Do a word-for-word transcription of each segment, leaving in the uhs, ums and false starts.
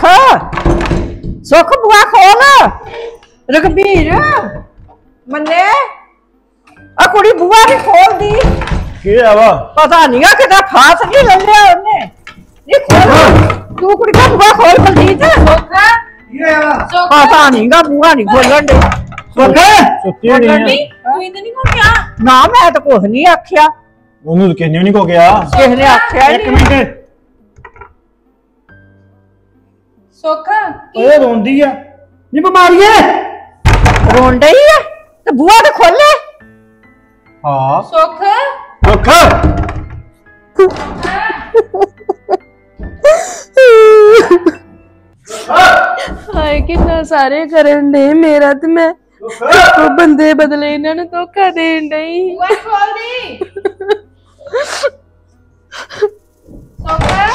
सुख बुआ खोल रघबीर मन्ने आ कुड़ी बुआ ने खोल दी की है वा पता नहीं कितना फास नहीं ले लिया उन्हें ये खोल तू कुड़ी का बुआ खोल बलजीत सोखा ये वा पता नहीं का बुआ नहीं खोलन दे सुखे सुती नहीं तू इधर नहीं को क्या ना मैं तो कुछ नहीं आख्या ਉਹਨੂੰ ਕਿੰਨੇ ਨਹੀਂ ਕੋ ਗਿਆ किसने आख्या ਇੱਕ ਮਿੰਟ सोखा ਓਏ ਰੋਂਦੀ ਆ ਨੀ ਬਿਮਾਰੀ ਹੈ रोन डई है तो बुआ तो खोले ਹਾਂ सोखा ਸੁਖ हाय कितना सारे करन दे मेरा ते मैं तो बंदे बदले इन्होंने धोखा देन डई बुआ खोल दी सोखा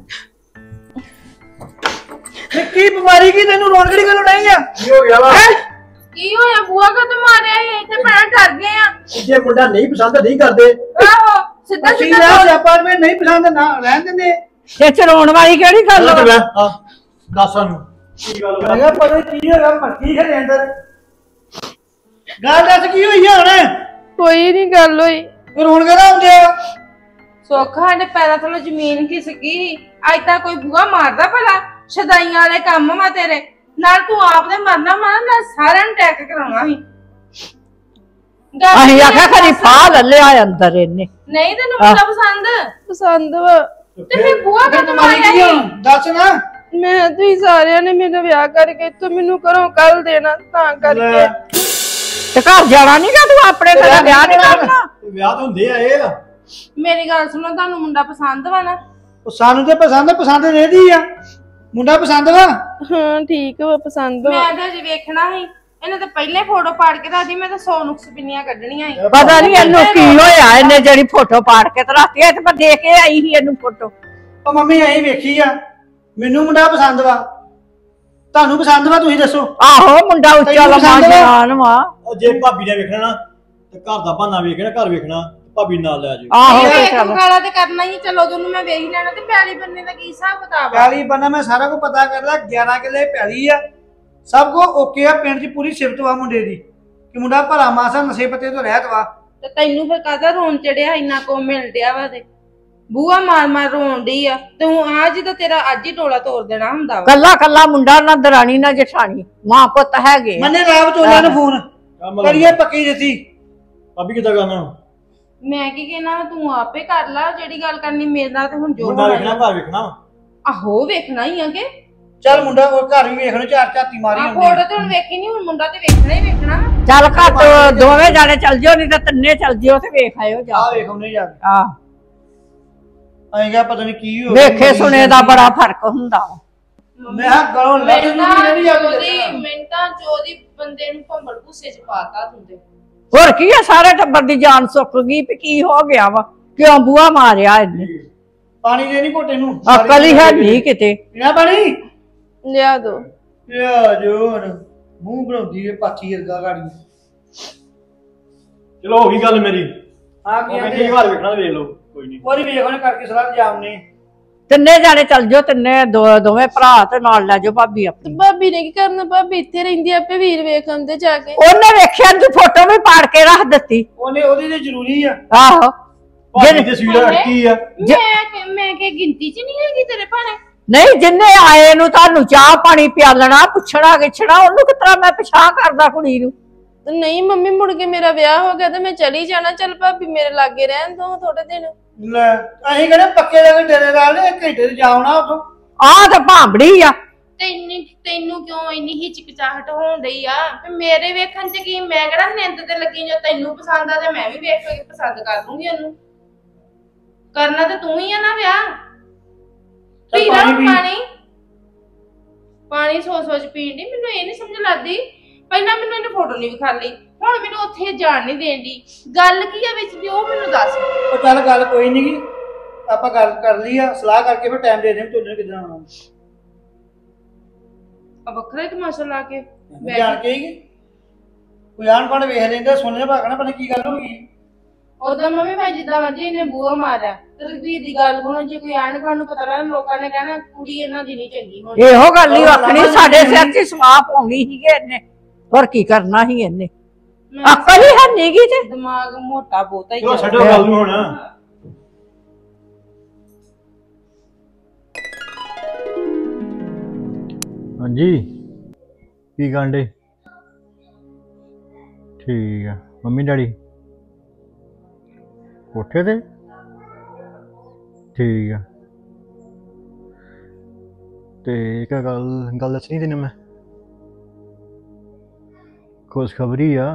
ਕੀ ਬਿਮਾਰੀ ਕੀ ਤੈਨੂੰ ਰੋਣ ਕਿਹੜੀ ਗੱਲੋਂ ਨਹੀਂ ਆ ਕੀ ਹੋ ਗਿਆ ਵਾ की होया बुआ का तो मारे आई इतने पैर डर गए हैं ਜੇ ਮੁੰਡਾ ਨਹੀਂ ਪਸੰਦ ਨਹੀਂ ਕਰਦੇ आहो सीधा ਅਸੀਂ सीधा ਨਾ ਅਪਾਰਟਮੈਂਟ ਨਹੀਂ ਪਸੰਦ ਨਾ ਰਹਿਣ ਦਿੰਦੇ ये चरोण वाली केड़ी गल है ਹਾਂ ਦੱਸ ਸਾਨੂੰ ਕੀ ਗੱਲ ਹੋ ਗਿਆ ਪਤਾ ਕੀ ਹੋਇਆ ਮੱਕੀ ਖੜੇ ਅੰਦਰ ਗੱਲ ਦੱਸ ਕੀ ਹੋਈ ਆ ਹੁਣ कोई नहीं गल होई ਰੋਣ ਕਰਾ ਹੁੰਦੇ ਆ सोखा ने पैरों थल्लों जमीन खिसकी अज तक कोई बुआ मारदा भला शदाइयां वाले काम वा तेरे नाल तू आप दे मरना मारना नाल सारे नु अटैक कराउणा ही अहीं आख्या खरी फा ले लिया अंदर इन्ने नहीं तेनू मुंडा पसंद पसंद वा ते फिर बुआ का तो मारिया ही ਦੱਸ ਨਾ मैं तुही सारिया ने मेरा ब्याह करके तो मैनू घरों कल देना तां करके ते घर जाना नहीं गा तू अपने तेरा ब्याह नहीं करना ਵਿਆਹ ਤਾਂ ਹੁੰਦੇ ਆ ਇਹ मेरी गल सुनो तानू मुंडा पसंद वा ना ਉਹ ਸਾਨੂੰ ਤੇ ਪਸੰਦ ਪਸੰਦ ਰਹਿਦੀ ਆ ਮੁੰਡਾ ਪਸੰਦ ਵਾ हाँ ठीक वा पसंद वा मैं तो अजे वेखना ही इन्हें तो पहले फोटो पाड़ के दादी मैं तो सौ नुक्स पिन्नियां कड्डणियां ही पता नहीं इन्नू की होया इन्ने जेड़ी फोटो पाड़ के ते राती ते मैं देख के आई ही इन्नू फोटो ਉਹ ਮੰਮੀ ਐਂ ਵੇਖੀ ਆ ਮੈਨੂੰ ਮੁੰਡਾ ਪਸੰਦ ਵਾ ਤੁਹਾਨੂੰ ਪਸੰਦ ਵਾ ਤੁਸੀਂ ਦੱਸੋ आहो मुंडा उच्चा लम्बा जवान वा ਉਹ ਜੇ ਭਾਬੀ ਨੇ ਵੇਖਣਾ ਨਾ ਤੇ ਘਰ ਦਾ ਬਹਾਨਾ ਵੇਖਣਾ ਘਰ ਵੇਖਣਾ ਭਾਬੀ ਨਾਲ ਲੈ ਜਾਓ आहो ते एक चल गाला ते करना ही चलो दोनों मैं वेख लेना ते पैली बनने दा की हिसाब किताब है ਪੈਲੀ ਬੰਨਾ ਮੈਂ ਸਾਰਾ ਕੁਝ ਪਤਾ ਕਰਦਾ ਗਿਆਰਾਂ ਕਿੱਲੇ ਪੈਲੀ ਆ ਸਭ ਕੋ ਓਕੇ ਆ ਪਿੰਡ 'ਚ ਪੂਰੀ ਸਿਫਤ ਵਾ ਮੁੰਡੇ ਦੀ ਕਿ ਮੁੰਡਾ ਭਲਾ ਮਾਸਾ ਨਸ਼ੇ ਪੱਤੇ ਤੋਂ ਰਹਿਤ ਵਾ ਤੇ ਤੈਨੂੰ ਫਿਰ ਕਾਹਦਾ ਰੋਣ ਚੜਿਆ ਇੰਨਾ ਕੋ ਮਿਲ ਡਿਆ ਵਾ ਤੇ ਬੂਆ ਮਾਰ ਮਾਰ ਰੋਣ ਡਈ ਆ ਤੂੰ ਅੱਜ ਤਾਂ ਤੇਰਾ ਅੱਜ ਹੀ ਟੋਲਾ ਤੋੜ ਦੇਣਾ ਹੁੰਦਾ ਵਾ कल्ला कल्ला मुंडा ना दरानी ना जेठानी मां पुत हैगे ਮੰਨੇ ਰਾਵ ਚੋਲਿਆਂ ਨੂੰ ਫੋਨ ਕਰੀਏ ਪੱਕੀ ਦਿੱਤੀ ਭਾਬੀ ਕਿੱਦਾਂ ਕਰਨਾ ਮੈਂ ਕੀ ਕਹਿਣਾ ਤੂੰ ਆਪੇ ਕਰ ਲੈ ਜਿਹੜੀ ਗੱਲ ਕਰਨੀ ਮੇਰੇ ਨਾਲ ਤੇ ਹੁਣ ਜੋ ਮੁੰਡਾ ਵੇਖਣਾ ਘਰ ਵੇਖਣਾ ਆਹੋ ਵੇਖਣਾ ਹੀ ਆ ਕਿ ਚੱਲ ਮੁੰਡਾ ਉਹ ਘਰ ਵੀ ਵੇਖਣ ਚਾਰ ਝਾਤੀ ਮਾਰੀ ਆ ਹੁੰਦੀ ਫੋਟੋ ਤੇ ਹੁਣ ਵੇਖੀ ਨਹੀਂ ਹੁਣ ਮੁੰਡਾ ਤੇ ਵੇਖਣਾ ਹੀ ਵੇਖਣਾ ਵਾ। चल घट दोवें जाने चल जियो नहीं तो तिन्ने चल जियो ते वेख आयो जा ਆ ਵੇਖ ਉਹਨੇ ਜਾ ਕੇ आ ਅਸੀਂ ਕਿਹਾ ਪਤਾ ਨਹੀਂ ਕੀ ਹੋ वेखे सुने दा बड़ा फर्क हुंदा ਮੈਂ ਕਿਹਾ ਗਲੋਂ ਲੱਗ ਜੂਗੀ ਜਿਹੜੀ ਆ ਮਿੰਟਾਂ ਮਿੰਟਾਂ ਚੋਦੀ ਬੰਦੇ ਨੂੰ ਭੰਬੜ ਗੁੱਸੇ ਚ ਪਾਤਾ ਤੂੰ ਤੇ और की है सारे टब्बर दी जान सुक गई भी की हो गया वा क्यों बुआ मारिया इन्ने ਪਾਣੀ ਦੇ ਨਹੀਂ ਘੋਟੇ ਨੂੰ अकल ही है नहीं किते ਪੀਣਾ ਪਾਣੀ लिया दो ਯਾ ਜੋਰ ਮੂੰਹ ਬਣਾਉਂਦੀ ਏ ਪਾਥੀ ਵਰਗਾ ਗਾੜੀ ਚਲੋ ਹੋ ਗਈ ਗੱਲ ਮੇਰੀ ਆ ਉਹ ਕੀ ਕਹਿੰਦੀ ਆਂਦੇ ਘਰ ਵੇਖਣਾ ਵੇਖ ਲਓ ਕੋਈ ਨਹੀਂ ਉਹਦੀ ਵੇਖ ਉਹਨੇ ਕਰਕੇ ਸਲਾਹ ਜਾਮਨੇ तिन्ने जाने चल जियो तिन्ने दो दोवें भरा ते नाल ले जाओ भाभी अपनी भाभी ने की करना भाभी इत्थे रहिंदी आपे वीर वेख आंदे जाके ਉਹਨੇ ਵੇਖਿਆ ਤੂੰ ਫੋਟੋ ਵੀ ਪਾੜ ਕੇ ਰੱਖ ਦਿੱਤੀ ਉਹਨੇ ਉਹਦੀ ਤੇ ਜ਼ਰੂਰੀ ਆ ਆਹੋ ਭਾਬੀ ਤੇ ਸਵੀਟ ਰੱਖੀ ਆ ਮੈਂ ਕਿ- ਮੈਂ ਕਿ ਗਿਣਤੀ ਚ ਨਹੀਂ ਹੈਗੀ ਤੇਰੇ ਭਾਣੇ ਨਹੀਂ ਜਿੰਨੇ ਆਏ ਨੂੰ ਤੁਹਾਨੂੰ ਚਾਹ ਪਾਣੀ ਪਿਆਲਣਾ ਪੁੱਛਣਾ ਗਿੱਛਣਾ ਉਹਨੂੰ ਕਿਤਰਾ ਮੈਂ ਪਿਛਾਂ ਕਰਦਾ ਕੁੜੀ ਨੂੰ नहीं मम्मी मुड़ के मेरा ब्याह हो गया तो मैं चली जाना चल भाभी मेरे लागे रहन दो थोड़े दिन ਲੈ ਅਸੀਂ ਕਹਿੰਦੇ ਪੱਕੇ ਦੇ ਡੇਰੇ ਨਾਲ ਨੇ ਘੰਟੇ ਤੇ ਜਾਉਣਾ ਉਥੋਂ ਆਹ ਤਾਂ ਭਾਂਬੜੀ ਆ ਤੈਨੂੰ ਤੈਨੂੰ ਕਿਉਂ ਇੰਨੀ ਹਿਚਕਿਚਾਹਟ ਹੋਣ ਡਈ ਆ ਤੇ ਮੇਰੇ ਵੇਖਣ ਚ ਕੀ ਮੈਂ ਕਿਹੜਾ ਨਿੰਦ ਤੇ ਲੱਗੀ ਜੋ ਤੈਨੂੰ ਪਸੰਦ ਆ ਤੇ ਮੈਂ ਵੀ ਵੇਖ ਕੇ ਪਸੰਦ ਕਰ ਲੂੰਗੀ ਉਹਨੂੰ ਕਰਨਾ ਤੇ ਤੂੰ ਹੀ ਆ ਨਾ ਵਿਆਹ ਪੀ ਲੈ ਪਾਣੀ ਪਾਣੀ ਸੋਚ ਸੋਚ ਪੀਣ ਦੀ ਮੈਨੂੰ ਇਹ ਨਹੀਂ ਸਮਝ ਲੱਗਦੀ ਪਹਿਲਾਂ ਮੈਨੂੰ ਇਹਨੇ ਫੋਟੋ ਨਹੀਂ ਵਿਖਾ ਲਈ ਹੁਣ ਮੈਨੂੰ ਉੱਥੇ ਜਾਣ ਨਹੀਂ ਦੇਣ ਦੀ ਗੱਲ ਕੀ ਆ ਵਿੱਚ ਦੀ ਉਹ ਮੈਨੂੰ ਦੱਸ ਉਹ ਚੱਲ ਗੱਲ ਕੋਈ ਨਹੀਂ ਗੀ ਆਪਾਂ ਗੱਲ ਕਰ ਲਈ ਆ ਸਲਾਹ ਕਰਕੇ ਫਿਰ ਟਾਈਮ ਦੇ ਦੇ ਤੁਹਾਨੂੰ ਕਿੱਦਾਂ ਆਉਣਾ ਆ ਵੱਖਰਾ ਹੀ ਤਮਾਸ਼ਾ ਲਾ ਕੇ ਜਾਣ ਕੇ ਹੀ ਕੋਈ ਆਣ ਪਾਣ ਵੇਖ ਲੈਂਦਾ ਸੁਣਨੇ ਭਾਗਣਾ ਪਤਾ ਕੀ ਗੱਲ ਹੋ ਗਈ ਉਦੋਂ ਮੰਮੀ ਮੈਂ ਜਿੱਦਾਂ ਮਰਜੀ ਇਹਨੇ ਬੂਹਾ ਮਾਰਿਆ ਤੇ ਰਘਬੀਰ ਦੀ ਗੱਲ ਸੁਣੋ, ਜੇ ਕੋਈ ਆਣ ਖਾਣ ਨੂੰ ਪਤਾ ਲੱਗਾ ਲੋਕਾਂ ਨੇ ਕਹਿਣਾ ਕੁੜੀ ਇਹਨਾਂ ਦੀ ਨਹੀਂ ਚੰਗੀ ਹੋਣੀ। ਇਹੋ ਗੱਲ ਹੀ ਆਖਣੀ ਸਾਡੇ ਸਿਰ 'ਚ ਸਵਾਹ ਪਾਉਣੀ ਸੀਗੇ ਇਹਨੇ, ਹੋਰ ਕੀ ਕਰਨਾ ਸੀ ਇਹਨੇ। ਅਕਲ ਹੀ ਹੈ ਨੀਗੀ ਤੇ ਦਿਮਾਗ ਮੋਟਾ ਬਹੁਤਾ ਹੀ ਚਲੋ ਛੱਡੋ ਗੱਲ ਨੂੰ ਹੁਣ। ਹਾਂਜੀ ਕੀ ਕਾਂਡੇ? ਠੀਕ ਆ। ਮੰਮੀ ਡੈਡੀ ਕੋਠੇ ਤੇ? ਠੀਕ ਆ। ਤੇ ਇੱਕ ਗੱਲ ਗੱਲ ਦੱਸਣੀ ਤੈਨੂੰ ਮੈਂ, ਖੁਸ਼ਖਬਰੀ ਆ।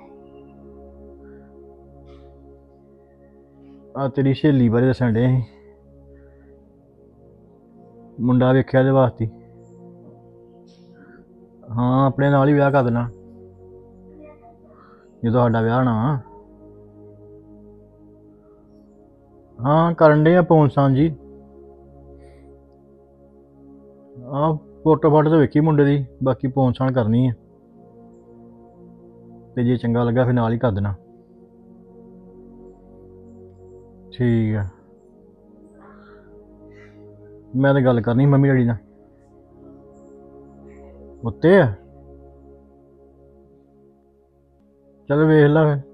ਆ ਤੇਰੀ ਸਹੇਲੀ ਬਾਰੇ ਦੱਸਣ ਡੇ ਸੀ, ਮੁੰਡਾ ਵੇਖਿਆ ਇਹਦੇ ਵਾਸਤੇ। ਹਾਂ ਆਪਣੇ ਨਾਲ ਹੀ ਵਿਆਹ ਕਰ ਦੇਣਾ ਜਦੋਂ ਸਾਡਾ ਵਿਆਹ ਹੋਣਾ। ਹਾਂ ਕਰਨ ਡੇ ਆ ਪੌਂਸਾਂ ਜੀ। ਆਹ ਫੋਟੋ ਫੋਟੋ ਤਾਂ ਵੇਖੀ ਮੁੰਡੇ ਦੀ, ਬਾਕੀ ਪੌਂਸਾਂ ਕਰਨੀ ਆ ਤੇ ਜੇ ਚੰਗਾ ਲੱਗਾ ਫਿਰ ਨਾਲ ਹੀ ਕਰ ਦੇਣਾ। ਠੀਕ ਆ। ਮੈਂ ਤਾਂ ਗੱਲ ਕਰਨੀ ਮੰਮੀ ਡੈਡੀ ਨਾਲ ਉੱਤੇ ਆ। ਚਲ ਵੇਖ ਲਾ ਫਿਰ।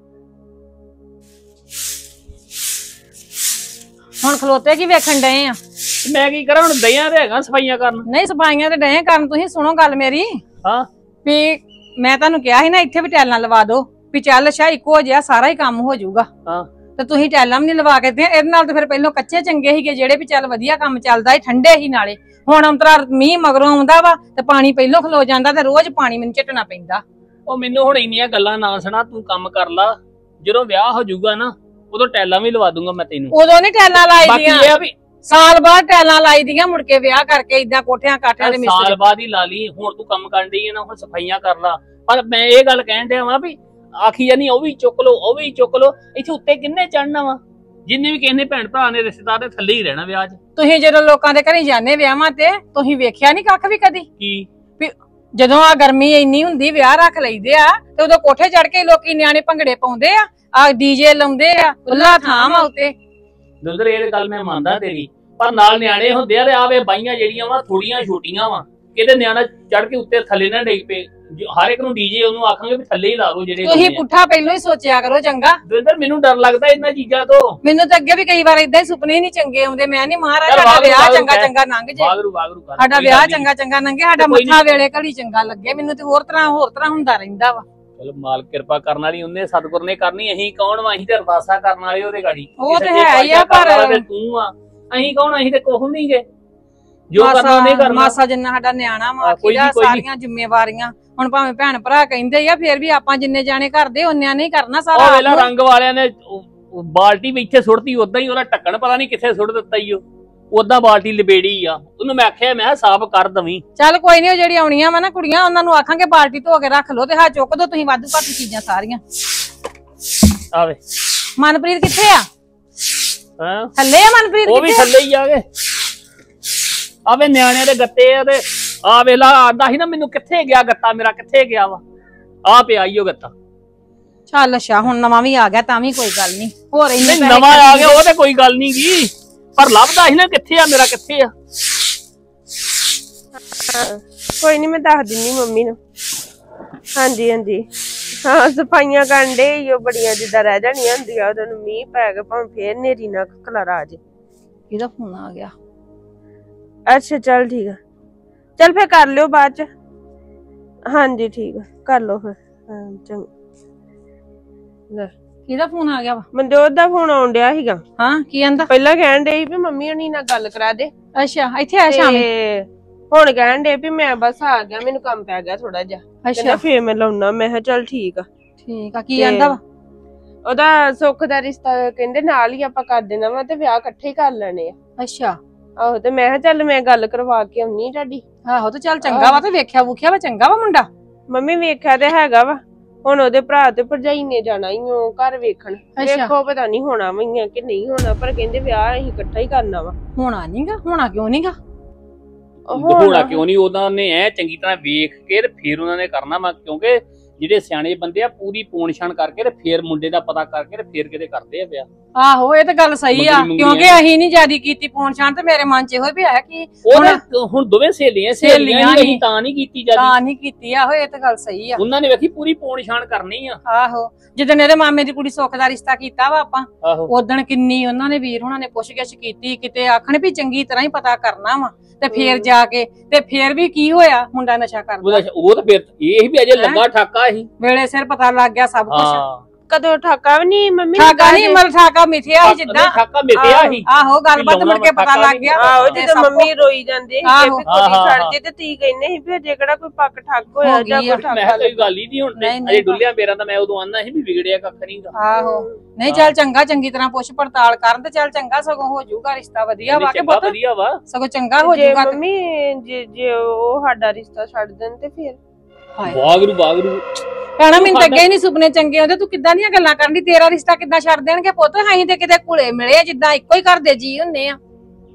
ਹੁਣ ਖਲੋਤੇ ਕੀ ਵੇਖਣ ਡਏ ਆ? ਮੈਂ ਕੀ ਕਰਾਂ ਹੁਣ, ਦਈਆਂ ਤੇ ਹੈਗਾ ਸਫਾਈਆਂ ਕਰਨ। ਨਹੀਂ ਸਫਾਈਆਂ ਤੇ ਡਏ ਕਰਨ, ਤੁਸੀਂ ਸੁਣੋ ਗੱਲ ਮੇਰੀ। ਹਾਂ ਵੀ ਮੈਂ ਤੁਹਾਨੂੰ ਕਿਹਾ ਸੀ ਨਾ ਇੱਥੇ ਵੀ ਟੈਲਾਂ ਲਵਾ ਦਿਓ, ਵੀ ਚੱਲ ਸ਼ਾ ਇੱਕੋ ਜਿਹਾ ਸਾਰਾ ਹੀ ਕੰਮ ਹੋ ਜਾਊਗਾ। ਹਾਂ ਤੇ ਤੁਸੀਂ ਟੈਲਾਂ ਵੀ ਨਹੀਂ ਲਵਾ ਕੇ ਦੇ। ਇਹਦੇ ਨਾਲ ਤੇ ਫਿਰ ਪਹਿਲੋਂ ਕੱਚੇ ਚੰਗੇ ਸੀਗੇ ਜਿਹੜੇ ਵੀ ਚੱਲ ਵਧੀਆ ਕੰਮ ਚੱਲਦਾ ਸੀ, ਠੰਡੇ ਸੀ ਨਾਲੇ। ਹੁਣ ਅੰਤਰਾ ਮੀਂਹ ਮਗਰੋਂ ਆਉਂਦਾ ਵਾ ਤੇ ਪਾਣੀ ਪਹਿਲੋਂ ਖਲੋ ਜਾਂਦਾ ਤੇ ਰੋਜ਼ ਪਾਣੀ ਮੈਨੂੰ ਝਟਣਾ ਪੈਂਦਾ। ਉਹ ਮੈਨੂੰ ਹੁਣ ਇੰਨੀਆਂ ਗੱਲਾਂ ਨਾ ਸੁਣਾ, ਤੂੰ ਕੰਮ ਕਰ ਲਾ। ਜਦੋਂ ਵਿਆਹ ਹੋ ਜਾਊਗਾ ਨਾ ਉਦੋਂ ਟੈਲਾਂ ਵੀ ਲਵਾ ਦੂੰਗਾ ਮੈਂ ਤੈਨੂੰ। ਉਦੋਂ ਨਹੀਂ ਟੈਲਾਂ ਲਾਈ ਬਾਕੀ ਦੀਆਂ, ਇਹ ਆ ਵੀ ਸਾਲ ਬਾਅਦ ਟੈਲਾਂ ਲਾਈ ਦੀਆਂ, ਮੁੜ ਕੇ ਵਿਆਹ ਕਰਕੇ ਇਦਾਂ ਕੋਠਿਆਂ ਕਾਠਿਆਂ ਦੇ ਸਾਲ ਮਿਸਤਰੀ। ਬਾਅਦ ਹੀ ਲਾ ਲਈ। ਹੁਣ ਤੂੰ ਕੰਮ ਕਰਨ ਡਈ ਹੈ ਨਾ, ਹੁਣ ਸਫਾਈਆਂ ਕਰ ਲਾ। ਪਰ ਮੈਂ ਇਹ ਗੱਲ ਕਹਿਣ ਡਿਆ ਵਾਂ ਵੀ ਆਖੀ ਜਾਨੀ ਉਹ ਵੀ ਚੁੱਕ ਲੋ ਉਹ ਵੀ ਚੁੱਕ ਲੋ, ਇੱਥੇ ਉੱਤੇ ਕਿੰਨੇ ਚੜਨਾ ਵਾ? ਜਿੰਨੇ ਵੀ ਕਿਸੇ ਨੇ ਭੈਣ ਭਰਾ ਨੇ ਰਿਸ਼ਤੇਦਾਰ ਦੇ ਥੱਲੇ ਹੀ ਰਹਿਣਾ ਵਿਆਹ 'ਚ। ਤੁਸੀਂ ਜਦੋਂ ਲੋਕਾਂ ਦੇ ਘਰੇ ਜਾਂਦੇ ਵਿਆਹਾਂ ਤੇ ਤੁਸੀਂ ਵੇਖਿਆ ਨਹੀਂ ਕੱਖ ਵੀ ਕਦੀ? ਕੀ ਵੀ ਜਦੋਂ ਆ ਗਰਮੀ ਇੰਨੀ ਹੁੰਦੀ ਵਿਆਹ ਰੱਖ ਲਈਦੇ ਆ ਤੇ ਉਦੋਂ ਕੋਠੇ ਚੜ ਕੇ ਲੋਕੀ ਨਿਆਣੇ ਭੰਗੜੇ ਪਾਉਂਦੇ ਆ, ਆ ਡੀਜੇ ਲਾਉਂਦੇ ਆ, ਖੁੱਲਾ ਥਾਂ ਵਾ ਉੱਤੇ। ਦੁੱਧਰ ਇਹ ਗੱਲ ਮੈਂ ਮੰਨਦਾ ਤੇਰੀ, ਪਰ ਨਾਲ ਨਿਆਣੇ ਹੁੰਦੇ ਆ ਤੇ ਆਵੇ ਬਾਈਆਂ ਜਿਹੜੀਆਂ ਵਾ ਥੋੜੀਆਂ ਛੋਟੀਆਂ ਵਾ, ਕਿਤੇ ਨਿਆਣਾ ਚੜ ਕੇ ਉੱਤੇ ਥੱਲੇ ਨਾ ਡਿੱਗ ਪਏ। ਹਰ ਇੱਕ ਨੂੰ ਡੀਜੇ ਉਹਨੂੰ ਆਖਾਂਗੇ ਵੀ ਥੱਲੇ ਹੀ ਲਾ ਲਓ ਜਿਹੜੇ। ਤੁਸੀਂ ਪੁੱਠਾ ਪਹਿਲਾਂ ਹੀ ਸੋਚਿਆ ਕਰੋ ਚੰਗਾ। ਦੁੱਧਰ ਮੈਨੂੰ ਡਰ ਲੱਗਦਾ ਇਹਨਾਂ ਚੀਜ਼ਾਂ ਤੋਂ। ਮੈਨੂੰ ਤਾਂ ਅੱਗੇ ਵੀ ਕਈ ਵਾਰ ਇਦਾਂ ਹੀ ਸੁਪਨੇ ਨਹੀਂ ਚੰਗੇ ਆਉਂਦੇ। ਮੈਂ ਨਹੀਂ ਮਹਾਰਾਜ ਚੱਲ ਸਾਡਾ ਵਾਹਿਗੁਰੂ ਵਿਆਹ ਵਾਹਿਗੁਰੂ ਚੰਗਾ ਕਹਿ। ਚੰਗਾ ਲੰਘ ਜੇ, ਵਾਗਰੂ ਵਾਗਰੂ ਕਰ ਸਾਡਾ ਕੋਈ ਵਿਆਹ ਗੱਲ ਨੀ। ਚੰਗਾ ਚੰਗਾ ਲੰਘੇ, ਸਾਡਾ ਕੋਈ ਨੀ। ਮੱਥਾ ਵੇਲੇ ਘੜੀ ਚੰਗਾ ਲੱਗੇ। ਮੈਨੂੰ ਤੇ ਹੋਰ ਤਰ੍ਹਾਂ ਹੋਰ ਤਰ੍ਹਾਂ ਹੁੰਦਾ ਰਹਿੰਦਾ ਵਾ। ਚਲ ਮਾਲਕ ਕਿਰਪਾ ਕਰਨ ਵਾਲੀ ਉਹਨੇ ਸਤਿਗੁਰ ਨੇ ਕਰਨੀ। ਅਸੀਂ ਕੌਣ ਵਾ? ਅਸੀਂ ਤੇ ਅਰਦਾਸਾਂ ਕਰਨ ਵਾਲੇ ਉਹਦੇ ਗਾੜੀ। ਉਹ ਤੇ ਕਿਸੇ ਹੈ ਹੀ ਆ, ਪਾਤਸ਼ਾਹ ਕਰਨ ਵਾਲਾ ਪਰ- ਤੇ ਤੂੰ ਆ। ਅਸੀਂ ਕੌਣ? ਅਸੀਂ ਤੇ ਕੁਛ ਨਹੀਂ ਗੇ, ਜੋ ਕਰਨਾ ਉਹਨੇ ਕਰਨਾ। ਮਾਸਾ ਜਿੰਨਾ ਸਾਡਾ ਨਿਆਣਾ ਵਾ, ਹਾਂ, ਕੋਈ ਨੀ, ਆਖੀਦਾ ਕੋਈ ਨੀ। ਸਾਰੀਆਂ ਜ਼ਿੰਮੇਵਾਰੀਆਂ ਹੁਣ ਭਾਵੇਂ ਭੈਣ ਭਰਾ ਕਹਿੰਦੇ ਆ, ਫੇਰ ਵੀ ਆਪਾਂ ਜਿੰਨੇ ਜਾਣੇ ਕਰਦੇ ਉਹਨਿਆਂ ਨਹੀਂ ਕਰਨਾ ਉਹ ਸਾਰਾ। ਵੇਲਾ ਰੰਗ ਵਾਲਿਆਂ ਨੇ ਉਹ- ਉਹ ਬਾਲਟੀ ਵੀ ਇੱਥੇ ਸੁੱਟਤੀ, ਉਦਾਂ ਹੀ ਉਹਦਾ ਢੱਕਣ ਪਤਾ ਨਹੀਂ ਕਿੱਥੇ ਸੁੱਟ ਦਿੱਤਾ ਈ। ਉਹ ਉਦਾਂ ਬਾਲਟੀ ਲਬੇੜੀ ਆ। ਉਹਨੂੰ ਮੈਂ ਆਖਿਆ ਮੈਂ ਸਾਫ਼ ਕਰ ਦਵੀਂ। ਚੱਲ ਕੋਈ ਨਹੀਂ, ਉਹ ਜਿਹੜੀ ਆਉਣੀਆਂ ਵਾ ਨਾ ਕੁੜੀਆਂ, ਉਹਨਾਂ ਨੂੰ ਆਖਾਂਗੇ ਬਾਲਟੀ ਧੋ ਕੇ ਰੱਖ ਲਓ ਤੇ ਹਾਂ ਚੁੱਕ ਦੋ ਤੁਸੀਂ ਵਾਧੂ ਘੱਟ ਚੀਜ਼ਾਂ ਸਾਰੀਆਂ। ਆਵੇ ਮਨਪ੍ਰੀਤ ਕਿੱਥੇ ਆ? ਹਾਂ ਥੱਲੇ ਆ ਮਨਪ੍ਰੀਤ? ਉਹ ਵੀ ਕਿੱਥੇ ਆ? ਥੱਲੇ ਹੀ ਆ ਗਏ। ਆਵੇ ਨਿਆਣਿਆਂ ਦੇ ਗੱਤੇ ਆ ਤੇ ਆ ਵੇਲਾ ਆਂਦਾ ਸੀ ਨਾ ਮੈਨੂੰ, ਕਿੱਥੇ ਗਿਆ ਗੱਤਾ ਮੇਰਾ, ਕਿੱਥੇ ਗਿਆ ਵਾ? ਆ ਪਿਆ ਈ ਉਹ ਗੱਤਾ। ਚੱਲ ਅੱਛਾ ਹੁਣ ਨਵਾਂ ਵੀ ਆ ਗਿਆ ਤਾਂ ਵੀ ਕੋਈ ਗੱਲ ਨਹੀਂ। ਹੋਰ ਇੰਨੇ ਨਹੀਂ ਪੈਸੇ ਨਵਾਂ ਆ ਖਰਚ ਗਿਆ ਉਹ ਤੇ ਕੋਈ ਗੱਲ ਨਹੀਂ ਗੀ, ਪਰ ਲੱਭਦਾ ਸੀ ਨਾ ਕਿੱਥੇ ਆ ਮੇਰਾ, ਕਿੱਥੇ ਆ। ਕੋਈ ਨਹੀਂ ਮੈਂ ਦੱਸ ਦਿੰਨੀ ਮੰਮੀ ਨੂੰ। ਹਾਂਜੀ ਹਾਂਜੀ ਹਾਂ ਸਫਾਈਆਂ ਕਰਨ ਡੇ ਈ, ਉਹ ਬੜੀਆਂ ਜਿੱਦਾਂ ਰਹਿ ਜਾਣੀਆਂ ਹੁੰਦੀਆਂ। ਉਹਨਾਂ ਨੂੰ ਮੀਂਹ ਪੈ ਗਿਆ ਭਾਵੇਂ ਫੇਰ ਨੇਰੀ ਨਾ ਖਲਾਰਾ ਆ ਜੇ। ਇਹਦਾ ਫੋਨ ਆ ਗਿਆ। ਅੱਛਾ ਚੱਲ ਠੀਕ ਆ, ਚੱਲ ਫੇਰ ਕਰ ਲਿਓ ਬਾਅਦ ਚ। ਹਾਂਜੀ ਠੀਕ ਆ, ਕਰ ਲਓ ਫਿਰ। ਹਾਂ ਚੰਗਾ। ਲੈ ਕਿਹਦਾ ਫੋਨ ਆ ਗਿਆ ਵਾ? ਮਨਜੋਤ ਦਾ ਫੋਨ ਆਉਣ ਡਿਆ ਸੀਗਾ। ਹਾਂ ਕੀ ਕਹਿੰਦਾ? ਪਹਿਲਾਂ ਕਹਿਣ ਡੇ ਸੀ ਵੀ ਮੰਮੀ ਹਣੀ ਨਾਲ ਗੱਲ ਕਰਾ ਦੇ, ਅੱਛਾ ਇੱਥੇ ਆ ਸ਼ਾਮੀ। ਤੇ ਹੁਣ ਕਹਿਣ ਡੇ ਵੀ ਮੈਂ ਬਸ ਆ ਗਿਆ, ਮੈਨੂੰ ਕੰਮ ਪੈ ਗਿਆ ਥੋੜਾ ਜਿਹਾ। ਅੱਛਾ ਕਹਿੰਦਾ ਫੇਰ ਮੈਂ ਲਾਉਣਾ। ਮੈਂ ਕਿਹਾ ਚੱਲ ਠੀਕ ਆ। ਠੀਕ ਆ। ਕੀ ਕਹਿੰਦਾ ਵਾ? ਉਹਦਾ ਸੁੱਖ ਦਾ ਰਿਸ਼ਤਾ ਕਹਿੰਦੇ ਨਾਲ ਹੀ ਆਪਾਂ ਕਰ ਦੇਣਾ ਵਾ ਤੇ ਵਿਆਹ ਇਕੱਠੇ ਹੀ ਕਰ ਲੈਣੇ ਆ। ਅੱਛਾ ਆਹੋ ਤੇ ਮੈਂ ਕਿਹਾ ਚੱਲ ਮੈਂ ਗੱਲ ਕਰਵਾ ਕੇ ਆਉਣੀ ਤੁਹਾਡੀ। ਆਹੋ ਤੇ ਚੱਲ ਚੰਗਾ ਵਾ, ਤੇ ਵੇਖਿਆ ਵੂਖਿਆ ਵਾ ਚੰਗਾ ਵਾ ਮੁੰਡਾ। ਮੰਮੀ ਵੇਖਿਆ ਤੇ ਹੈਗਾ ਵਾ, ਹੁਣ ਉਹਦੇ ਭਰਾ ਤੇ ਭਰਜਾਈ ਨੇ ਜਾਣਾ ਹੀ ਉਹ ਘਰ ਵੇਖਣ। ਅੱਛਾ। ਵੇਖੋ ਪਤਾ ਨਹੀਂ ਹੋਣਾ ਵਈਆਂ ਕਿ ਨਹੀਂ ਹੋਣਾ, ਪਰ ਕਹਿੰਦੇ ਵਿਆਹ ਅਸੀਂ ਇਕੱਠਾ ਹੀ ਕਰਨਾ ਵਾ। ਹੋਣਾ ਨਹੀਂਗਾ? ਹੋਣਾ ਕਿਉਂ ਨਹੀਂਗਾ? ਹੋਣਾ ਕਿਉਂ ਨਹੀਂ? ਉਹਨਾਂ ਨੇ ਐ ਚੰਗੀ ਤਰ੍ਹਾਂ ਵੇਖ ਕੇ ਤੇ ਫਿਰ ਉਹਨਾਂ ਨੇ ਕਰਨਾ ਵਾ, ਕਿਉਂਕਿ ਜਿਹੜੇ ਸਿਆਣੇ ਬੰਦੇ ਆ ਪੂਰੀ ਪੂਣ ਛਾਣ ਕਰਕੇ ਤੇ ਫੇਰ ਮੁੰਡੇ ਦਾ ਪਤਾ ਕਰਕੇ ਤੇ ਫੇਰ ਕਿਤੇ ਕਰਦੇ ਆ ਵਿਆਹ। ਆਹੋ ਇਹ ਤਾਂ ਗੱਲ ਸਹੀ ਆ, ਮੰਗਣੀ ਮੰਗਣੀ ਕਿਉਂਕਿ ਆ। ਅਸੀਂ ਨਹੀਂ ਜਿਆਦੀ ਕੀਤੀ ਪਹੁੰਚ ਛਾਣ ਤੇ ਮੇਰੇ ਮਨ ਚ ਇਹੋ ਵੀ ਆਇਆ ਕਿ ਉਹ ਹੁਣ ਦੋਵੇਂ ਸਹੇਲੀਆਂ ਸਹੇਲੀਆਂ ਸਹੇਲੀਆਂ ਹੀ ਅਸੀਂ ਤਾਂ ਨਹੀਂ ਕੀਤੀ ਜਾਂਦੀ। ਤਾਂ ਨਹੀਂ ਕੀਤੀ ਆਹੋ ਇਹ ਤਾਂ ਗੱਲ ਸਹੀ ਆ। ਉਹਨਾਂ ਨੇ ਵੇਖੀ ਪੂਰੀ ਪੂਣ ਛਾਣ ਕਰਨੀ ਆ। ਆਹੋ ਜਦੋਂ ਇਹਦੇ ਮਾਮੇ ਦੀ ਕੁੜੀ ਸੁੱਖ ਦਾ ਰਿਸ਼ਤਾ ਕੀਤਾ ਵਾ ਆਪਾਂ ਆਹੋ ਉਦਣ ਕਿੰਨੀ ਉਹਨਾਂ ਨੇ ਵੀਰ ਹੁਣਾਂ ਨੇ ਪੁੱਛ-ਗਿੱਛ ਕੀਤੀ, ਕਿਤੇ ਆਖਣ ਵੀ ਚੰਗੀ ਤਰ੍ਹਾਂ ਹੀ ਪਤਾ ਕਰਨਾ ਵਾ ਤੇ ਫੇਰ ਜਾ ਕੇ ਤੇ ਫੇਰ ਵੀ ਕੀ ਹੋਇਆ, ਮੁੰਡਾ ਨਸ਼ਾ ਕਰਦਾ। ਉਹਦਾ ਉਹ ਤਾਂ ਫਿਰ ਇਹ ਵੀ ਅਜੇ ਲੱਗਾ ਠਾਕਾ ਸੀ। ਵੇਲੇ ਸਿਰ ਪਤਾ ਲੱਗ ਗਿਆ ਸਭ ਕੁਝ। ਹਾਂ ਕਦੋਂ ਠਾਕਾ ਵੀ ਨਹੀਂ ਮੰਮੀ ਠਾਕਾ ਨਹੀਂ ਮਲ ਠਾਕਾ ਮਿਥਿਆ ਸੀ ਜਿੱਦਾਂ। ਠਾਕਾ ਮਿਥਿਆ ਸੀ। ਆਹੋ ਗੱਲਬਾਤ ਮੁੜ ਕੇ ਪਤਾ ਲੱਗ ਗਿਆ। ਆਹੋ ਜਦੋਂ ਮੰਮੀ ਰੋਈ ਜਾਂਦੇ ਸੀ ਕਿ ਵੀ ਕੁੜੀ ਆਹੋ। ਛੱਡ ਜੇ ਤੇ ਤੀ ਕਹਿੰਦੇ ਸੀ ਵੀ ਅਜੇ ਕਿਹੜਾ ਕੋਈ ਪੱਕ ਠੱਗ ਹੋਇਆ ਜਾਂ ਕੋਈ ਮੈਂ ਠੱਗ ਕਿਹਾ ਕੋਈ ਗੱਲ ਹੀ ਨਹੀਂ ਹੁਣ ਤੇ ਨਹੀਂ, ਨਹੀਂ। ਅਜੇ ਡੁੱਲਿਆ ਮੇਰਾ ਤਾਂ ਮੈਂ ਉਦੋਂ ਆਂਦਾ ਸੀ ਵੀ ਵਿਗੜਿਆ ਕੱਖ ਨਹੀਂਗਾ। ਆਹੋ ਨਹੀਂ ਚੱਲ ਚੰਗਾ, ਚੰਗੀ ਤਰ੍ਹਾਂ ਪੁੱਛ ਪੜਤਾਲ ਕਰਨ ਤੇ ਚੱਲ ਚੰਗਾ ਸਗੋਂ ਹੋ ਜਾਊਗਾ ਰਿਸ਼ਤਾ ਵਧੀਆ ਵਾ ਕੇ ਚੰਗਾ ਪੁੱਤ ਵਧੀਆ ਵਾ। ਸਗੋਂ ਚੰਗਾ ਹੋ ਜੇ ਜਾਊਗਾ। ਮੰਮੀ ਜੇ ਜੇ ਉਹ ਸਾਡਾ ਰਿਸ਼ਤਾ ਛੱਡ ਦੇਣ ਤੇ ਫਿਰ ਵਾਗਰੂ ਵਾਗਰੂ ਕਹਿਣਾ ਮੈਨੂੰ ਤਾਂ ਅੱਗੇ ਹੀ ਨਹੀਂ ਸੁਪਨੇ ਚੰਗੇ ਆਉਂਦੇ, ਤੂੰ ਕਿੱਦਾਂ ਦੀਆਂ ਗੱਲਾਂ ਕਰਨ ਦੀ, ਤੇਰਾ ਰਿਸ਼ਤਾ ਕਿੱਦਾਂ ਛੱਡ ਦੇਣਗੇ ਪੁੱਤ? ਅਸੀਂ ਤੇ ਕਿਤੇ ਘੁਲੇ ਮਿਲੇ ਜਿੱਦਾਂ ਇੱਕੋ ਹੀ ਘਰ ਦੇ ਜੀ ਹੁੰਨੇ ਆ।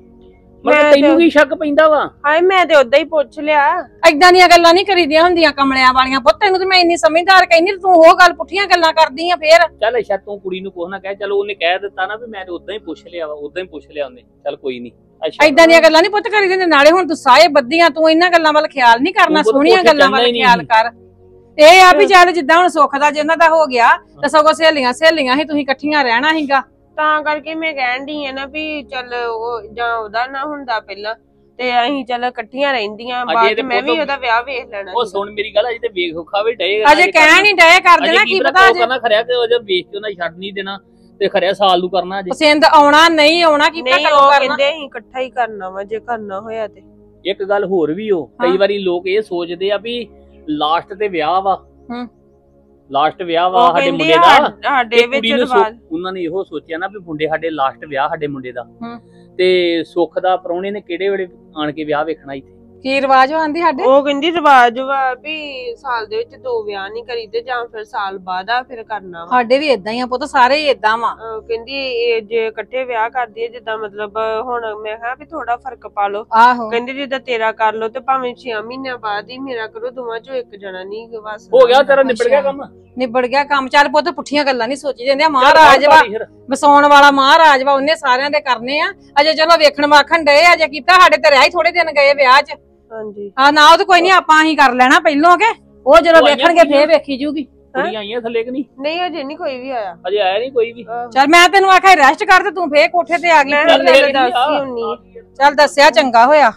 ਮਤਲਬ ਤੈਨੂੰ ਕੀ ਸ਼ੱਕ ਪੈਂਦਾ ਵਾ? ਹਾਏ ਮੈਂ ਤੇ ਉਦਾਂ ਹੀ ਪੁੱਛ ਲਿਆ। ਏਦਾਂ ਦੀਆਂ ਗੱਲਾਂ ਨਹੀਂ ਕਰੀਦੀਆਂ ਹੁੰਦੀਆਂ ਕਮਲਿਆਂ ਵਾਲੀਆਂ ਪੁੱਤ। ਤੈਨੂੰ ਤੇ ਮੈਂ ਇੰਨੀ ਸਮਝਦਾਰ ਕਹਿੰਦੀ ਤੂੰ ਉਹ ਗੱਲ ਪੁੱਠੀਆਂ ਗੱਲਾਂ ਕਰਦੀ ਆ ਫੇਰ। ਚੱਲ ਅੱਛਾ ਤੂੰ ਕੁੜੀ ਨੂੰ ਕੁਛ ਨਾ ਕਹਿ, ਚਲੋ ਉਹਨੇ ਕਹਿ ਦਿੱਤਾ ਨਾ ਵੀ ਮੈਂ ਤੇ ਉਦਾਂ ਹੀ ਪੁੱਛ ਲਿਆ ਵਾ, ਉਦਾਂ ਹੀ ਪੁੱਛ ਲਿਆ ਉਹਨੇ, ਚੱਲ ਕੋਈ ਨਹੀਂ। ਅੱਛਾ ਏਦਾਂ ਦੀਆਂ ਗੱਲਾਂ ਨਹੀਂ ਪੁੱਤ ਕਰੀਦੀਆਂ। ਨਾਲੇ ਹੁਣ ਤੂੰ ਸਾਏ ਬੱਦੀਆਂ, ਤੂੰ ਇਹਨਾਂ ਗੱਲਾਂ ਵੱਲ ਖਿਆਲ ਨਹੀਂ ਕਰਨਾ, ਤੂੰ ਸੋਹਣੀਆਂ ਪੁੱਤ ਗੱਲਾਂ ਵੱਲ ਕਰਨਾ ਹੀ ਖਿਆਲ ਨਹੀਂ। ਕਰ। ਇਹ ਆ ਵੀ ਚੱਲ ਜਿੱਦਾਂ ਹੁਣ ਸੁੱਖ ਦਾ ਜੇ ਉਹਨਾਂ ਦਾ ਹੋ ਗਿਆ ਤਾਂ ਸਗੋਂ ਸਹੇਲੀਆਂ ਸਹੇਲੀਆਂ ਹੀ ਤੁਸੀਂ ਇਕੱਠੀਆਂ ਰਹਿਣਾ ਸੀਗਾ। ਤਾਂ ਕਰਕੇ ਮੈਂ ਕਹਿਣ ਡਈ ਆ ਨਾ ਵੀ ਚੱਲ ਉਹ ਜਾਂ ਉਹਦਾ ਨਾ ਹੁੰਦਾ ਪਹਿਲਾਂ ਤੇ ਅਸੀਂ ਚੱਲ ਇਕੱਠੀਆਂ ਰਹਿੰਦੀਆਂ, ਬਾਅਦ ਚ ਮੈਂ ਵੀ ਉਹਦਾ ਵਿਆਹ ਵੇਖ ਲੈਣਾ। ਉਹ ਸੁਣ ਮੇਰੀ ਗੱਲ, ਅਜੇ ਤੇ ਵੇਖ ਖੋਖਾ ਵੀ ਡਏ ਅਜੇ ਕਹਿ ਨਹੀਂ ਡਏ ਕਰ ਦੇਣਾ, ਕੀ ਪਤਾ ਅਜੇ ਕਰਨਾ ਖਰਿਆ ਕਿ ਉਹ ਜੇ ਵੇਖ ਕੇ ਉਹਨਾਂ ਛੱਡ ਨਹੀਂ ਦੇਣਾ ਤੇ ਖਰਿਆ ਸਾਲ ਨੂੰ ਕਰਨਾ ਅਜੇ। ਪਸੰਦ ਆਉਣਾ ਨਹੀਂ ਆਉਣਾ ਕੀ ਪਤਾ ਨਹੀਂ ਕਦੋਂ ਉਹ ਕਰਨਾ। ਕਹਿੰਦੇ ਅਸੀਂ ਇਕੱਠਾ ਹੀ ਕਰਨਾ ਵਾ ਜੇ ਕਰਨਾ ਹੋਇਆ ਤੇ। ਇੱਕ ਗੱਲ ਹੋਰ ਵੀ ਉਹ ਕਈ ਵਾਰੀ ਲੋਕ ਇਹ ਸੋਚਦੇ ਆ ਵੀ ਲਾਸਟ ਤੇ ਵਿਆਹ ਵਾ, ਹੂੰ ਲਾਸਟ ਵਿਆਹ ਵਾ ਉਹ ਸਾਡੇ ਕਹਿੰਦੇ ਮੁੰਡੇ ਆ ਦਾ। ਸਾਡੇ ਵਿੱਚ ਕੁੜੀ ਨੂੰ ਸੋ- ਰਿਵਾਜ ਉਹਨਾਂ ਨੇ ਇਹੋ ਸੋਚਿਆ ਨਾ ਵੀ ਮੁੰਡੇ ਸਾਡੇ ਲਾਸਟ ਵਿਆਹ ਸਾਡੇ ਮੁੰਡੇ ਦਾ, ਹੂੰ। ਤੇ ਸੁੱਖ ਦਾ ਪ੍ਰਾਹੁਣੇ ਨੇ ਕਿਹੜੇ ਵੇਲੇ ਆਣ ਕੇ ਵਿਆਹ ਵੇਖਣਾ ਇੱਥੇ। ਕੀ ਰਿਵਾਜ ਆਂਦੀ ਸਾਡੇ? ਉਹ ਕਹਿੰਦੀ ਰਿਵਾਜ ਵਾ ਵੀ ਸਾਲ ਦੇ ਵਿੱਚ ਦੋ ਵਿਆਹ ਨਹੀਂ ਕਰੀਦੇ ਜਾਂ ਫਿਰ ਸਾਲ ਬਾਅਦ ਆ ਫਿਰ ਕਰਨਾ ਵਾ। ਸਾਡੇ ਵੀ ਇਦਾਂ ਹੀ ਆ ਪੁੱਤ, ਸਾਰੇ ਹੀ ਇਦਾਂ ਵਾ। ਅਹ ਕਹਿੰਦੀ ਇਹ ਜੇ ਇਕੱਠੇ ਵਿਆਹ ਕਰਦੀ ਹੈ ਜਿੱਦਾਂ ਮਤਲਬ ਹੁਣ ਮੈਂ ਕਿਹਾ ਵੀ ਥੋੜਾ ਫਰਕ ਪਾ ਲਓ। ਆਹੋ ਕਹਿੰਦੀ ਜਿੱਦਾਂ ਤੇਰਾ ਕਰ ਲਓ ਤੇ ਭਾਵੇਂ ਛੇ ਮਹੀਨਿਆਂ ਬਾਅਦ ਹੀ ਮੇਰਾ ਕਰੋ, ਦੋਵਾਂ ਚੋਂ ਇੱਕ ਜਣਾ ਨਹੀਂ ਬਸ ਹੋ ਗਿਆ ਤੇਰਾ ਨਿਬੜ ਗਿਆ ਕੰਮ। ਨਿਬੜ ਗਿਆ ਕੰਮ। ਚੱਲ ਪੁੱਤ ਪੁੱਠੀਆਂ ਗੱਲਾਂ ਨਹੀਂ ਸੋਚੀ ਜਾਂਦੀਆਂ। ਮਹਾਰਾਜ ਵਾ ਵਸਾਉਣ ਵਾਲਾ, ਮਹਾਰਾਜ ਵਾ, ਉਹਨੇ ਸਾਰਿਆਂ ਦੇ ਕਰਨੇ ਆ। ਅਜੇ ਚਲੋ ਵੇਖਣ ਵਾਖਣ ਡਏ, ਅਜੇ ਕੀਤਾ ਸਾਡੇ ਤੇ ਰਿਹਾ ਹੀ ਥੋੜੇ ਦਿਨ ਗਏ ਵਿਆਹ 'ਚ। ਹਾਂਜੀ ਆ ਨਾ ਉਹ ਤਾਂ ਕੋਈ ਨਹੀਂ, ਆਪਾਂ ਹੀ ਕਰ ਲੈਣਾ ਪਹਿਲੋਂ ਕੇ, ਉਹ ਜਦੋਂ ਵੇਖਣਗੇ ਫੇਰ ਵੇਖੀ ਜੂਗੀ। ਕੁੜੀਆਂ ਆਈਆਂ ਥੱਲੇ ਕਿ ਨਹੀਂ? ਨਹੀਂ ਅਜੇ ਨਹੀਂ ਕੋਈ ਵੀ ਆਇਆ। ਅਜੇ ਆਇਆ ਨਹੀਂ ਕੋਈ ਵੀ। ਚੱਲ ਮੈਂ ਤੈਨੂੰ ਆਖਿਆ ਰੈਸਟ ਕਰ ਤੇ ਤੂੰ ਫੇਰ ਕੋਠੇ ਤੇ ਆ ਗਈ। ਮੈਂ ਚੱਲ ਹਲੇ ਇਹ ਦੱਸ ਆ। ਹੀ ਹੁੰਨੀ। ਚੱਲ ਦੱਸਿਆ ਚੰਗਾ ਹੋਇਆ।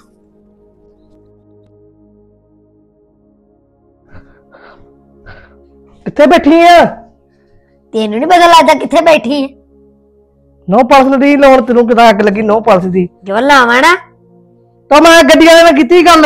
ਕਿੱਥੇ ਬੈਠੀ ਆ? ਤੈਨੂੰ ਨਹੀਂ ਪਤਾ ਲੱਗਦਾ ਕਿੱਥੇ ਬੈਠੀ ਹੈ? ਨੋ ਪਾਲਸ ਦੀ ਲਾਉਣ ਤੈਨੂੰ ਕਿਦਾਂ ਅੱਗ ਲੱਗੀ ਨੋ ਪਾਲਸ ਦੀ? ਜੋ ਲਾਵਾਂ ਨਾ ਤਾਂ ਮੈਂ ਗੱਡੀ ਵਾਲੇ ਨਾਲ ਕੀਤੀ ਗੱਲ।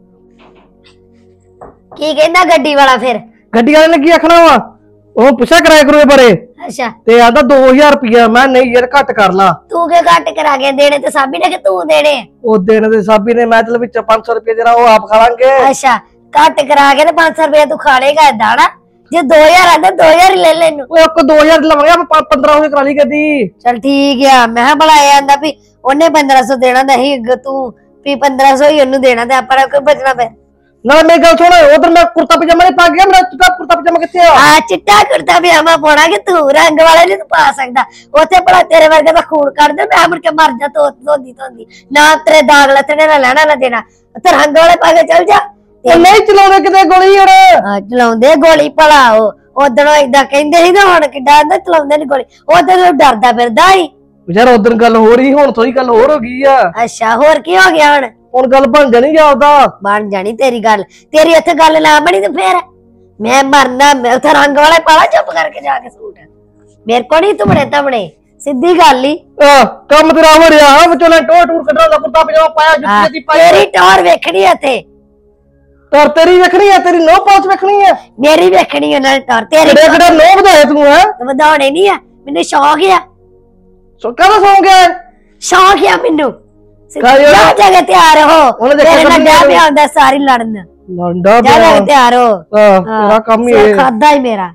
ਕੀ ਕਹਿੰਦਾ ਗੱਡੀ ਵਾਲਾ? ਫਿਰ ਗੱਡੀ ਵਾਲੇ ਨੇ ਕੀ ਆਖਣਾ ਵਾ? ਉਹ ਪੁੱਛਿਆ ਕਿਰਾਏ ਕਰੂਏ ਬਾਰੇ ਅੱਛਾ ਤੇ ਆਂਦਾ ਦੋ ਹਜ਼ਾਰ ਰੁਪਇਆ। ਮੈਂ ਨਹੀਂ ਯਾਰ ਘੱਟ ਕਰ ਲਾ। ਤੂੰ ਕਿ ਘੱਟ ਕਰਾ ਕੇ ਦੇਣੇ ਤੇ ਸਾਬੀ ਨੇ ਕਿ ਤੂੰ ਦੇਣੇ? ਉਹ ਦਿਨ ਦੇ ਸਾਬੀ ਨੇ ਮੈਂ ਚਲ ਵਿੱਚ ਪੰਜ ਸੌ ਰੁਪਏ ਜਿਹੜਾ ਉਹ ਆਪ ਖਾ ਲਾਂਗੇ। ਅੱਛਾ ਘੱਟ ਕਰਾ ਕੇ ਤੇ ਪੰਜ ਸੌ ਰੁਪਏ ਤੂੰ ਖਾ ਲੇਗਾ ਏਦਾਂ ਨਾ? ਜੇ ਦੋ ਹਜ਼ਾਰ ਆਂਦਾ ਦੋ ਹਜ਼ਾਰ ਹੀ ਲੈ ਲੈਨੂੰ। ਉਹ ਇੱਕ ਦੋ ਹਜ਼ਾਰ ਲਵਾਂਗੇ ਆਪਾਂ ਪੰਦਰਾਂ ਸੌ ਕਰਾ ਲਈ ਗੱਡੀ। ਚਲ ਠੀਕ ਆ। ਮੈਂ ਬੜਾ ਇਹ ਆਂਦਾ ਵੀ ਉਹਨੇ ਪੰਦਰਾਂ ਸੌ ਦੇਣਾ ਨਹੀਂ, ਤੂੰ ਵੀ ਪੰਦਰਾਂ ਸੌ ਹੀ ਉਹਨੂੰ ਦੇਣਾ ਤੇ ਆਪਾਂ ਕੋਈ ਬਚਣਾ ਪੈ। ਨਾ ਮੇਰੀ ਗੱਲ ਸੁਣ, ਉਧਰ ਮੈਂ ਕੁਰਤਾ ਪਜਾਮਾ ਨਹੀਂ ਪਾ ਗਿਆ, ਮੇਰਾ ਚਿੱਟਾ ਕੁਰਤਾ ਪਜਾਮਾ ਕਿੱਥੇ ਆ? ਆ ਚਿੱਟਾ ਕੁੜਤਾ ਪਜਾਮਾ ਪਾਉਣਾ ਕਿ ਤੂੰ ਰੰਗ ਵਾਲਾ ਨਹੀਂ ਤੂੰ ਪਾ ਸਕਦਾ। ਉੱਥੇ ਭਲਾ ਤੇਰੇ ਵਰਗੇ ਦਾ ਖੂਨ ਕੱਢ ਦੇ, ਮੈਂ ਮੁੜ ਕੇ ਮਰ ਜਾ ਧੋ ਧੋਂਦੀ ਧੋਂਦੀ। ਨਾ ਤੇਰੇ ਦਾਗ ਲੱਥਣੇ ਨਾ ਲੈਣਾ ਨਾ ਦੇਣਾ। ਉੱਥੇ ਰੰਗ ਵਾਲੇ ਪਾ ਕੇ ਚੱਲ ਜਾ। ਉਹ ਨਹੀਂ ਚਲਾਉਂਦੇ ਕਿਤੇ ਗੋਲੀ ਯਾਰ। ਹਾਂ ਚਲਾਉਂਦੇ ਗੋਲੀ ਭਲਾ ਉਹ ਉਦੋਂ ਏਦਾਂ ਕਹਿੰਦੇ ਸੀ ਨਾ, ਹੁਣ ਕਿੱਡਾ ਆਂਦਾ ਚਲਾਉਂਦੇ ਨੀ ਗੋਲੀ। ਉਦੋਂ ਡਰਦਾ ਫਿਰਦਾ ਸੀ ਯਾਰ। ਉਦੋਂ ਗੱਲ ਹੋ ਰਹੀ, ਹੁਣ ਥੋੜੀ ਗੱਲ ਹੋਰ ਹੋ ਗਈ ਆ। ਅੱਛਾ ਹੋਰ ਕੀ ਹੋ ਗਿਆ? ਹੁਣ ਹੁਣ ਗੱਲ ਬਣ ਜਾਣੀ ਜਾਪਦਾ। ਬਣ ਜਾਣੀ ਤੇਰੀ ਗੱਲ। ਤੇਰੀ ਉੱਥੇ ਗੱਲ ਨਾ ਬਣੀ ਤੇ ਫੇਰ ਮੈਂ ਮਰਨਾ। ਮੈਂ ਉੱਥੇ ਰੰਗ ਵਾਲੇ ਪਾਲਾ, ਚੁੱਪ ਕਰਕੇ ਜਾ ਕੇ ਸੂਟ। ਮੇਰੇ ਕੋਲ ਨਹੀਂ ਤੁਮੜੇ ਤਮੜੇ, ਸਿੱਧੀ ਗੱਲ ਹੀ। ਆ ਕੰਮ ਤੇਰਾ ਹੋ ਰਿਹਾ ਵਿਚੋਂ ਟੋਰ ਟੂਰ ਕੱਢਣ ਦਾ ਕੁਰਤਾ ਪਜਾਮਾ ਪਾਇਆ, ਜੁੱਤੀ ਦੀ ਪਾਈ। ਤੇਰੀ ਟੌਰ ਵੇਖਣੀ ਇੱਥੇ। ਟੌਰ ਤੇਰੀ ਵੇਖਣੀ ਆ, ਤੇਰੀ ਨੋ ਪਾਲਸ ਵੇਖਣੀ ਆ। ਮੇਰੀ ਵੇਖਣੀ ਉਹਨਾਂ ਨੇ ਟੌਰ। ਤੇਰੀ ਕਿਹੜੇ ਕਿਹੜੇ ਨੋ ਵਧਾਏ ਤੂੰ? ਹੈ ਵਧਾਉਣੇ ਨਹੀਂ ਆ, ਮੈਨੂੰ ਸ਼ੌਕ ਆ। ਸੋ ਕਾਹਦਾ ਸੌਂ ਗਿਆ? ਸ਼ੌਕ ਆ ਮੈਨੂੰ। ਕਾਹਦੀ ਉਹ? ਜਾ ਜਾ ਕੇ ਤਿਆਰ ਹੋ, ਉਹਨੇ ਦੇਖਿਆ ਤੇਰੇ ਨਾਲ ਕੱਢੀ ਵਿਆਹ ਜਾਣੀ। ਪਿਆ ਹੁੰਦਾ ਸਾਰੀ ਲੜਨ। ਲੰਡਾ ਜਾ ਜਾ ਕੇ ਤਿਆਰ ਹੋ। ਆ ਤੇਰਾ ਕੰਮ ਹੀ ਸਿਰ ਇਹ। ਖਾਦਾ ਹੀ ਮੇਰਾ।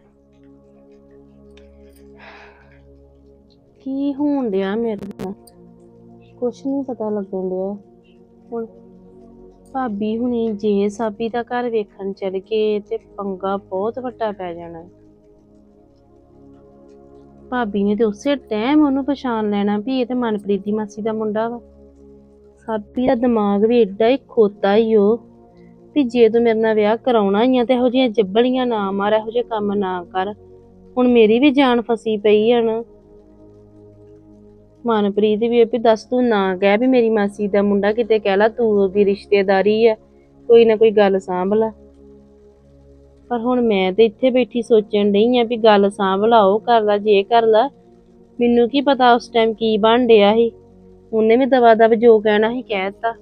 ਕੀ ਹੋਣ ਡਿਆ ਮੇਰੇ ਨਾਲ? ਕੁਛ ਨਹੀਂ ਪਤਾ ਲੱਗਣ ਡਿਆ ਹੁਣ। ਭਾਬੀ ਹੁਣੀ ਜੇ ਸਾਬੀ ਦਾ ਘਰ ਵੇਖਣ ਚਲ ਗਏ ਤੇ ਪੰਗਾ ਬਹੁਤ ਵੱਡਾ ਪੈ ਜਾਣਾ। ਭਾਬੀ ਨੇ ਤੇ ਉਸੇ ਟਾਈਮ ਉਹਨੂੰ ਪਛਾਣ ਲੈਣਾ ਵੀ ਇਹ ਤੇ ਮਨਪ੍ਰੀਤ ਦੀ ਮਾਸੀ ਦਾ ਮੁੰਡਾ ਵਾ। ਸਾਬੀ ਦਾ ਦਿਮਾਗ ਵੀ ਏਡਾ ਹੀ ਖੋਤਾ ਹੀ ਉਹ ਵੀ ਜੇ ਤੂੰ ਮੇਰੇ ਨਾਲ ਵਿਆਹ ਕਰਾਉਣਾ ਹੀ ਆ ਤੇ ਇਹੋ ਜਿਹੀਆਂ ਜੱਬਲੀਆਂ ਨਾ ਮਾਰ, ਇਹੋ ਜਿਹੇ ਕੰਮ ਨਾ ਕਰ। ਹੁਣ ਮੇਰੀ ਵੀ ਜਾਨ ਫਸੀ ਪਈ ਆ ਨਾ। ਮਨਪ੍ਰੀਤ ਵੀ ਵੀ ਦੱਸ ਤੂੰ ਨਾ ਕਹਿ ਵੀ ਮੇਰੀ ਮਾਸੀ ਦਾ ਮੁੰਡਾ, ਕਿਤੇ ਕਹਿ ਲਾ ਤੂੰ ਉਹਦੀ ਰਿਸ਼ਤੇਦਾਰੀ ਆ, ਕੋਈ ਨਾ ਕੋਈ ਗੱਲ ਸਾਂਭ ਲਾ। ਪਰ ਹੁਣ ਮੈਂ ਤੇ ਇੱਥੇ ਬੈਠੀ ਸੋਚਣ ਡਈ ਆ ਵੀ ਗੱਲ ਸਾਂਭ ਲਾ, ਉਹ ਕਰ ਲਾ, ਜੇ ਕਰ ਲਾ। ਮੈਨੂੰ ਕੀ ਪਤਾ ਉਸ ਟਾਈਮ ਕੀ ਬਣ ਡਿਆ ਸੀ। ਉਹਨੇ ਵੀ ਦਵਾ ਦਵ ਜੋ ਕਹਿਣਾ ਸੀ ਕਹਿ ਦਿੱਤਾ।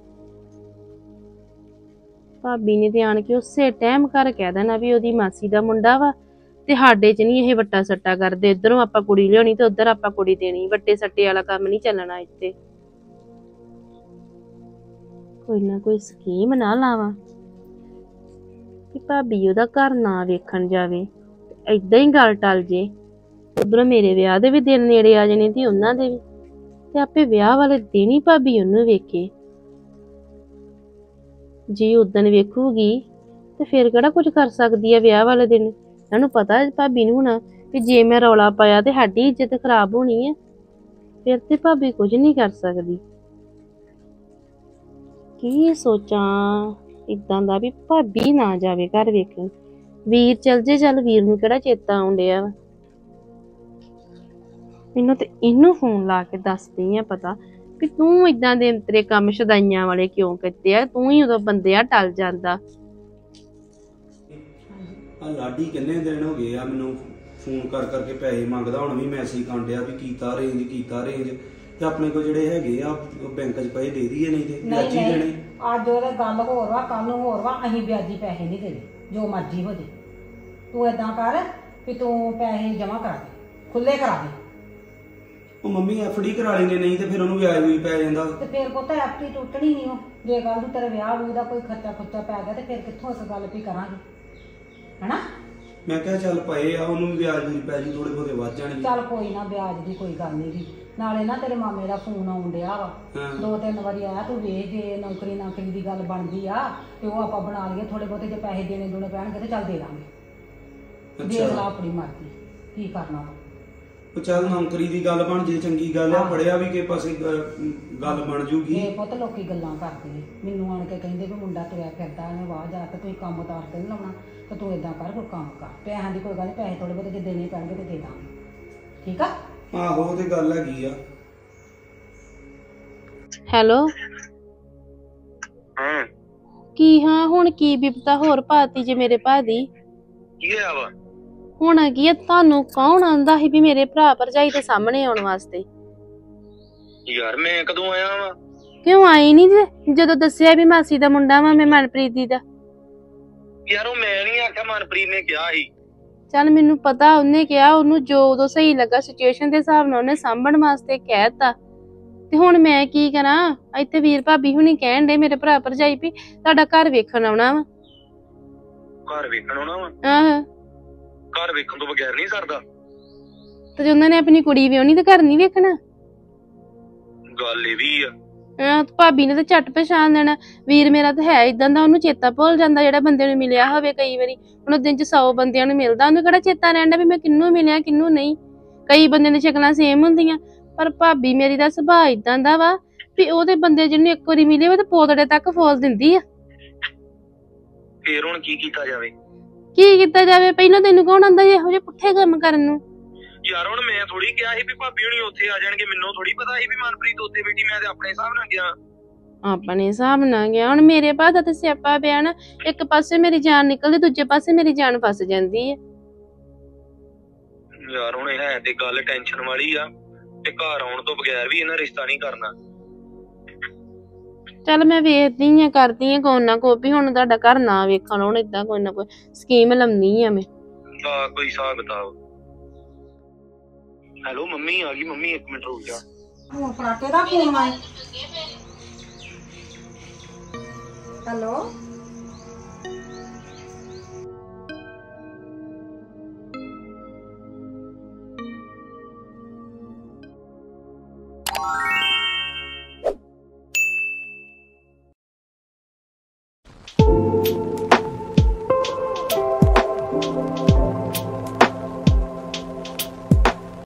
ਭਾਬੀ ਨੇ ਤੇ ਆਣ ਕੇ ਉਸੇ ਟਾਈਮ ਘਰ ਕਹਿ ਦੇਣਾ ਵੀ ਉਹਦੀ ਮਾਸੀ ਦਾ ਮੁੰਡਾ ਵਾ ਤੇ ਸਾਡੇ ਚ ਨਹੀਂ ਇਹ ਵੱਟਾ ਸੱਟਾ ਕਰਦੇ। ਇੱਧਰੋਂ ਆਪਾਂ ਕੁੜੀ ਲਿਆਉਣੀ ਤੇ ਉੱਧਰ ਆਪਾਂ ਕੁੜੀ ਦੇਣੀ। ਵੱਟੇ ਸੱਟੇ ਵਾਲਾ ਕੰਮ ਨਹੀਂ ਚੱਲਣਾ ਇੱਥੇ। ਕੋਈ ਨਾ ਕੋਈ ਸਕੀਮ ਨਾ ਲਾਵਾਂ ਕਿ ਭਾਬੀ ਉਹਦਾ ਘਰ ਨਾ ਵੇਖਣ ਜਾਵੇ, ਏਦਾਂ ਹੀ ਗੱਲ ਟਲ ਜੇ। ਉਧਰੋਂ ਮੇਰੇ ਵਿਆਹ ਦੇ ਵੀ ਦਿਨ ਨੇੜੇ ਆ ਜਾਣੇ ਤੇ ਉਹਨਾਂ ਦੇ ਵੀ, ਤੇ ਆਪੇ ਵਿਆਹ ਵਾਲੇ ਦਿਨ ਹੀ ਭਾਬੀ ਉਹਨੂੰ ਵੇਖੇ। ਜੇ ਉਦਣ ਵੇਖੂਗੀ ਤੇ ਫਿਰ ਕਿਹੜਾ ਕੁਝ ਕਰ ਸਕਦੀ ਆ ਵਿਆਹ ਵਾਲੇ ਦਿਨ। ਇਹਨੂੰ ਪਤਾ ਭਾਬੀ ਨੂੰ ਹੋਣਾ ਕਿ ਜੇ ਮੈਂ ਰੌਲਾ ਪਾਇਆ ਤੇ ਸਾਡੀ ਇੱਜ਼ਤ ਖਰਾਬ ਹੋਣੀ ਹੈ। ਫਿਰ ਤੇ ਭਾਬੀ ਕੁਝ ਨਹੀਂ ਕਰ ਸਕਦੀ। ਕੀ ਸੋਚਾਂ ਇਦਾਂ ਦਾ ਵੀ ਭਾਬੀ ਨਾ ਜਾਵੇ ਘਰ ਵੇਖਣ। ਵੀਰ ਚਲ ਜੇ, ਚੱਲ ਵੀਰ ਨੂੰ ਕਿਹੜਾ ਚੇਤਾ ਆਉਣ ਡਿਆ ਵਾ। ਮੈਨੂੰ ਤੇ ਇਹਨੂੰ ਫੋਨ ਲਾ ਕੇ ਦੱਸਦੀ ਆ ਪਤਾ ਵੀ ਤੂੰ ਇਦਾਂ ਦੇ ਤੇਰੇ ਕੰਮ ਸ਼ਦਾਈਆਂ ਵਾਲੇ ਕਿਉਂ ਕੀਤੇ ਆ। ਤੂੰ ਹੀ ਉਦੋਂ ਬੰਦਿਆ ਟਲ ਜਾਂਦਾ। ਆ ਲਾਡੀ ਕਿੰਨੇ ਦਿਨ ਹੋ ਗਏ ਆ ਮੈਨੂੰ ਫੋਨ ਕਰ ਕਰਕੇ ਪੈਸੇ ਮੰਗਦਾ। ਹੁਣ ਵੀ ਮੈਸੇਜ ਕਾਂਡਿਆ ਵੀ ਕੀਤਾ ਰੇਂਜ ਕੀਤਾ ਰੇਂਜ ਤੇ ਆਪਣੇ ਕੋਲ ਜਿਹੜੇ ਹੈਗੇ ਆ ਬੈਂਕ 'ਚ ਪੈਸੇ ਦੇ ਦਈਏ, ਨਹੀਂ ਤੇ ਵਿਆਜੀ ਦੇਣੇ। ਅੱਜ ਉਹਦੇ ਗੱਲ ਹੋਰ ਵਾ, ਕੱਲ ਨੂੰ ਹੋਰ ਵਾ। ਅਸੀਂ ਵਿਆਜੀ ਪੈਸੇ ਨਹੀਂ ਦੇਣੇ, ਜੋ ਮਰਜ਼ੀ ਹੋ ਜੇ। ਤੂੰ ਏਦਾਂ ਕਰ ਵੀ ਤੂੰ ਪੈਸੇ ਜਮਾ ਕਰਾ ਦੇ, ਖੁੱਲੇ ਕਰਾ ਦੇ। ਉਹ ਮੰਮੀ ਐਫਡੀ ਕਰਾ ਲੈਂਦੇ, ਨਹੀਂ ਤੇ ਫਿਰ ਉਹਨੂੰ ਵਿਆਜ ਵੀ ਪੈ ਜਾਂਦਾ। ਤੇ ਫਿਰ ਪੁੱਤ ਐਫਡੀ ਟੁੱਟਣੀ ਨਹੀਂ। ਉਹ ਜੇ ਗੱਲ ਨੂੰ ਤੇਰੇ ਵਿਆਹ ਵੀ ਦਾ ਕੋਈ ਖਰਚਾ ਖੁਰਚਾ ਪੈ ਗਿਆ ਤੇ ਫਿਰ ਕਿੱਥੋਂ ਇਸ ਗੱਲ ਵੀ ਕਰਾਂਗੇ, ਹਨਾ। ਮੈਂ ਕਿਹਾ ਚੱਲ ਪਏ ਆ, ਉਹਨੂੰ ਵੀ ਵਿਆਜ ਵੀ ਪੈ ਜੀ, ਥੋੜੇ ਬਹੁਤੇ ਵੱਧ ਜਾਣਗੇ। ਚੱਲ ਕੋਈ ਨਾ, ਵਿਆਜ ਦੀ ਕੋਈ ਗੱਲ ਨਹੀਂ ਗੀ। ਨਾਲੇ ਨਾ ਤੇਰੇ ਮਾਮੇ ਦਾ ਫੋਨ ਆਉਣ ਡਿਆ ਵਾ, ਦੋ ਤਿੰਨ ਵਾਰੀ ਆਇਆ। ਤੂੰ ਵੇਖ ਜੇ ਨੌਕਰੀ ਨਾਕਰੀ ਦੀ ਗੱਲ ਬਣਦੀ ਆ ਤੇ ਉਹ ਆਪਾਂ ਬਣਾ ਲਈਏ। ਥੋੜੇ ਬਹੁਤੇ ਜੇ ਪੈਸੇ ਦੇਣੇ ਦੂਣੇ ਪੈਣਗੇ ਤੇ ਚੱਲ ਦੇ ਦਾਂਗੇ। ਦੇਖ ਲਾ ਆਪਣੀ ਮਰਜ਼ੀ ਕੀ ਕਰਨਾ ਵਾ। ਉਹ ਚੱਲ ਨੌਕਰੀ ਦੀ ਗੱਲ ਬਣ ਜੇ ਚੰਗੀ ਗੱਲ ਆ। ਪੜਿਆ ਵੀ ਕਿਸੇ ਪਾਸੇ ਗੱਲ ਬਣ ਜੂਗੀ। ਇਹ ਪੁੱਤ ਲੋਕੀ ਗੱਲਾਂ ਕਰਦੇ ਨੇ, ਮੈਨੂੰ ਆਣ ਕੇ ਕਹਿੰਦੇ ਵੀ ਮੁੰਡਾ ਤੁਰਿਆ ਫਿਰਦਾ ਇਹਨੇ ਵਾਹ ਜਾ ਕੇ ਤੁਸੀਂ ਕੰਮ ਉਤਾਰ ਕੇ ਨਹੀਂ ਲਾਉਣਾ ਤੇ ਤੂੰ ਏਦਾਂ ਕਰ ਕੋਈ ਕੰਮ ਕਰ। ਪੈਸਿਆਂ ਦੀ ਕੋਈ ਗੱਲ ਨਹੀਂ, ਪੈਸੇ ਥੋੜੇ ਬਹੁਤੇ ਜੇ ਦੇਣੇ ਪੈਣਗੇ ਤੇ ਦੇ ਦਾਂਗੇ, ਠੀਕ ਆ। ਆਹੋ ਉਹ ਤੇ ਗੱਲ ਹੈਗੀ ਆ। ਹੈਲੋ ਹਾਂ ਕੀ? ਹਾਂ ਹੁਣ ਕੀ ਬਿਪਤਾ ਹੋਰ ਪਾਤੀ ਜੇ ਮੇਰੇ ਭਾ ਦੀ? ਕੀ ਹੋਇਆ ਵਾ? ਹੁਣ ਕੀ ਆ, ਤੁਹਾਨੂੰ ਕੌਣ ਆਂਦਾ ਸੀ ਵੀ ਮੇਰੇ ਭਰਾ ਭਰਜਾਈ ਦੇ ਸਾਹਮਣੇ ਆਉਣ ਵਾਸਤੇ? ਯਾਰ ਮੈਂ ਕਦੋਂ ਆਇਆ ਵਾ? ਕਿਉਂ ਆਈ ਨਹੀਂ ਜੇ ਜਦੋਂ ਦੱਸਿਆ ਵੀ ਮਾਸੀ ਦਾ ਮੁੰਡਾ ਵਾ ਮੈਂ ਮਨਪ੍ਰੀਤ ਦੀ ਦਾ? ਯਾਰ ਉਹ ਮੈਂ ਨਹੀਂ ਆਖਿਆ, ਮਨਪ੍ਰੀਤ ਨੇ ਕਿਹਾ ਸੀ। ਚੱਲ ਮੈਨੂੰ ਪਤਾ ਉਹਨੇ ਕਿਹਾ, ਉਹਨੂੰ ਜੋ ਉਦੋਂ ਸਹੀ ਲੱਗਾ ਸਿਚੁਏਸ਼ਨ ਦੇ ਹਿਸਾਬ ਨਾਲ ਉਹਨੇ ਸਾਂਭਣ ਵਾਸਤੇ ਕਹਿਤਾ। ਤੇ ਹੁਣ ਮੈਂ ਕੀ ਕਰਾਂ? ਇੱਥੇ ਵੀਰ ਭਾਬੀ ਹੁਣੀ ਕਹਿਣ ਡੇ ਮੇਰੇ ਭਰਾ ਭਰਜਾਈ ਵੀ ਤੁਹਾਡਾ ਘਰ ਵੇਖਣ ਆਉਣਾ ਵਾ। ਘਰ ਵੇਖਣ ਆਉਣਾ ਵਾ? ਆਹ ਘਰ ਵੇਖਣ ਤੋਂ ਬਗੈਰ ਨਹੀਂ ਸਰਦਾ। ਤੇ ਜੇ ਉਹਨਾਂ ਨੇ ਆਪਣੀ ਕੁੜੀ ਵਿਆਹਣੀ ਤੇ ਘਰ ਨਹੀਂ ਵੇਖਣਾ? ਗੱਲ ਇਹ ਵੀ ਆ। ਆਹ ਭਾਬੀ ਨੇ ਤਾਂ ਝੱਟ ਪਛਾਣ ਲੈਣਾ। ਵੀਰ ਮੇਰਾ ਤਾਂ ਹੈ ਇਦਾਂ ਦਾ, ਉਹਨੂੰ ਚੇਤਾ ਭੁੱਲ ਜਾਂਦਾ ਜਿਹੜਾ ਬੰਦੇ ਨੂੰ ਮਿਲਿਆ ਹੋਵੇ ਕਈ ਵਾਰੀ। ਹੁਣ ਦਿਨ ਚ ਸੌ ਬੰਦਿਆਂ ਨੂੰ ਮਿਲਦਾ, ਉਹਨੂੰ ਕਿਹੜਾ ਚੇਤਾ ਰਹਿੰਦਾ ਵੀ ਮੈਂ ਕਿਹਨੂੰ ਮਿਲਿਆ ਕਿਹਨੂੰ ਨਹੀਂ। ਕਈ ਬੰਦਿਆਂ ਦੀਆਂ ਸ਼ਕਲਾਂ ਸੇਮ ਹੁੰਦੀਆਂ, ਪਰ ਭਾਬੀ ਮੇਰੀ ਦਾ ਸੁਭਾਅ ਇਦਾਂ ਦਾ ਵਾ ਵੀ ਉਹਦੇ ਬੰਦੇ ਜਿਹਨੂੰ ਇੱਕ ਵਾਰੀ ਮਿਲੇ ਵਾ ਤੇ ਪੋਤੜੇ ਤੱਕ ਫੋਲ ਦਿੰਦੀ ਆ। ਫੇਰ ਹੁਣ ਕੀ ਕੀਤਾ ਜਾਵੇ? ਕੀ ਕੀਤਾ ਜਾਵੇ? ਪਹਿਲਾਂ ਤੈਨੂੰ ਕੌਣ ਆਂਦਾ ਇਹੋ ਜਿਹੇ ਪੁੱਠੇ ਕੰਮ ਕਰਨ ਨੂੰ? ਯਾਰ ਹੁਣ ਮੈਂ ਥੋੜੀ ਕਿਹਾ ਸੀ ਵੀ ਭਾਬੀ ਹੁਣੀ ਉੱਥੇ ਆ ਜਾਣਗੇ, ਮੈਨੂੰ ਥੋੜੀ ਪਤਾ ਸੀ ਵੀ ਮਨਪ੍ਰੀਤ ਉੱਥੇ ਬੈਠੀ। ਮੈਂ ਤੇ ਆਪਣੇ ਹਿਸਾਬ ਨਾਲ ਗਿਆ। ਆਪਣੇ ਹਿਸਾਬ ਨਾਲ ਗਿਆ? ਹੁਣ ਮੇਰੇ ਭਾ ਦਾ ਤੇ ਸਿਆਪਾ ਪਿਆ ਨਾ, ਇੱਕ ਪਾਸੇ ਮੇਰੀ ਜਾਨ ਨਿਕਲਦੀ, ਦੂਜੇ ਪਾਸੇ ਮੇਰੀ ਜਾਨ ਫਸ ਜਾਂਦੀ ਹੈ। ਯਾਰ ਹੁਣ ਹੈ ਤੇ ਗੱਲ ਟੈਨਸ਼ਨ ਵਾਲੀ ਆ, ਤੇ ਘਰ ਆਉਣ ਤੋਂ ਬਗੈਰ ਵੀ ਇਹਨਾਂ ਰਿਸ਼ਤਾ ਨਹੀਂ ਕਰਨਾ। ਚੱਲ ਮੈਂ ਵੇਖਦੀ ਆ, ਕਰਦੀ ਆ ਕੋਈ ਨਾ ਕੋਈ ਵੀ। ਹੁਣ ਤੁਹਾਡਾ ਘਰ ਨਾ ਵੇਖਣ ਹੁਣ ਏਦਾਂ ਕੋਈ ਨਾ ਕੋਈ ਸਕੀਮ ਲਾਉਣੀ ਆ ਮੈਂ। ਆ ਕੋਈ ਹਿਸਾਬ ਕਿਤਾਬ। ਹੈਲੋ ਮੰਮੀ ਆ ਗਈ। ਮੰਮੀ ਇੱਕ ਮਿੰਟ ਰੁਕ ਜਾ। ਹੁਣ ਫਰਾਟੇ ਦਾ ਫੋਨ ਆਇਆ। ਹੈਲੋ